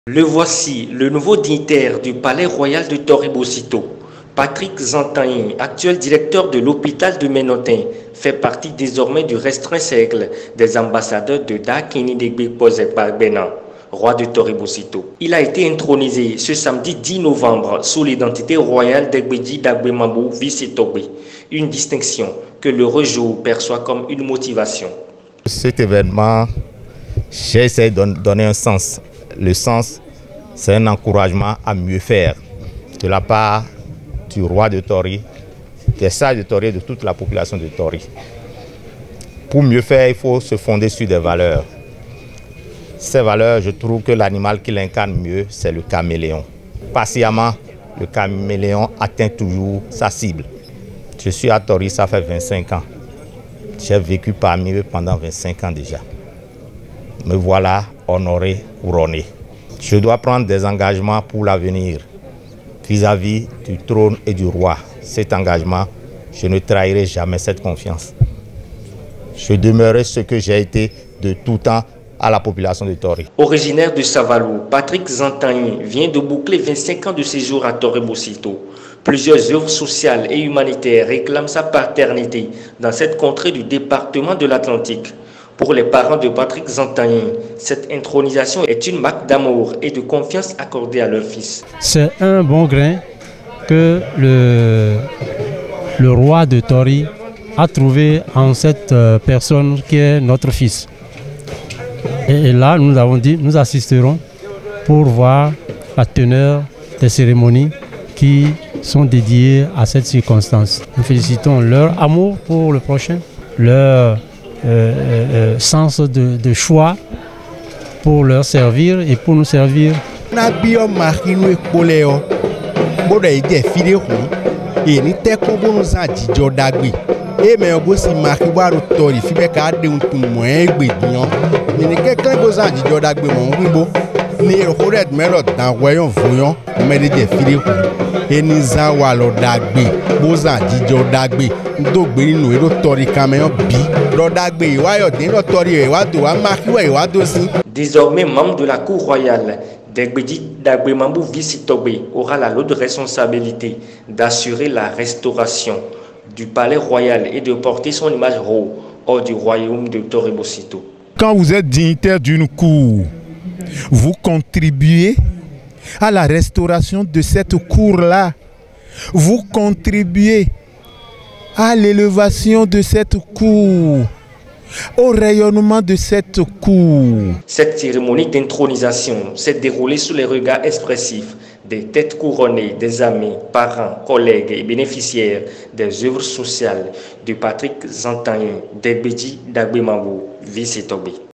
Le voici, le nouveau dignitaire du Palais Royal de Torre-Bocito. Patrick Zantahin, actuel directeur de l'hôpital de Ménotin, fait partie désormais du restreint cercle des ambassadeurs de Dakini Degbe posé par Bénin, roi de Torre-Bocito. Il a été intronisé ce samedi 10 novembre sous l'identité royale d'Egbeji Dagbemambou Visitogbe, une distinction que le Rejour perçoit comme une motivation. Cet événement, j'ai essayé de donner un sens. Le sens, c'est un encouragement à mieux faire de la part du roi de Tori, des sages de Tori et de toute la population de Tori. Pour mieux faire, il faut se fonder sur des valeurs. Ces valeurs, je trouve que l'animal qui l'incarne mieux, c'est le caméléon. Patiemment, le caméléon atteint toujours sa cible. Je suis à Tori, ça fait 25 ans. J'ai vécu parmi eux pendant 25 ans déjà. Me voilà honoré, couronné. Je dois prendre des engagements pour l'avenir vis-à-vis du trône et du roi. Cet engagement, je ne trahirai jamais cette confiance. Je demeurerai ce que j'ai été de tout temps à la population de Tori. Originaire de Savalou, Patrick Zantahin vient de boucler 25 ans de séjour à Torre-Bocito. Plusieurs œuvres sociales et humanitaires réclament sa paternité dans cette contrée du département de l'Atlantique. Pour les parents de Patrick Zantahin, cette intronisation est une marque d'amour et de confiance accordée à leur fils. C'est un bon grain que le roi de Tori a trouvé en cette personne qui est notre fils. Et là, nous avons dit, nous assisterons pour voir la teneur des cérémonies qui sont dédiées à cette circonstance. Nous félicitons leur amour pour le prochain, leur sens de choix pour leur servir et pour nous servir. Désormais membre de la cour royale, Degbeji Dagbemambou Visitogbe aura la lourde responsabilité d'assurer la restauration du palais royal et de porter son image haut hors du royaume de Torre-Bocito. Quand vous êtes dignitaire d'une cour, vous contribuez à la restauration de cette cour-là. Vous contribuez à l'élévation de cette cour, au rayonnement de cette cour. Cette cérémonie d'intronisation s'est déroulée sous les regards expressifs des têtes couronnées, des amis, parents, collègues et bénéficiaires des œuvres sociales de Patrick Zantahin, Degbeji Dagbemambou Visitogbe.